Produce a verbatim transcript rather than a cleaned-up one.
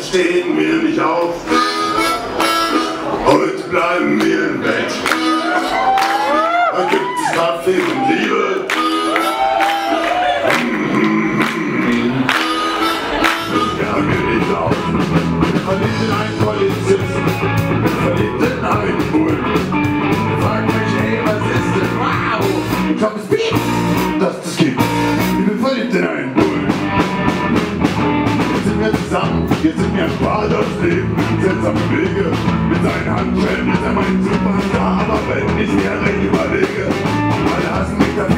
stehen wir nicht auf. Heute bleiben wir im Bett. Da gibt es Kaffee und Liebe. Ja, wir nicht auf. Verliebt in einen Polizisten. Verliebt in einen Bullen. Frag mich, hey, was ist denn? Wow! Ich hab es Piep, dass das gibt. Ich bin verliebt in einen Bullen. Jetzt sind wir zusammen, jetzt sind wir ein Paar, das Leben in seltsamen Wege. Mit seinen Handschellen ist er mein Superstar, aber wenn ich mir recht überlege, alle hassen mich dafür.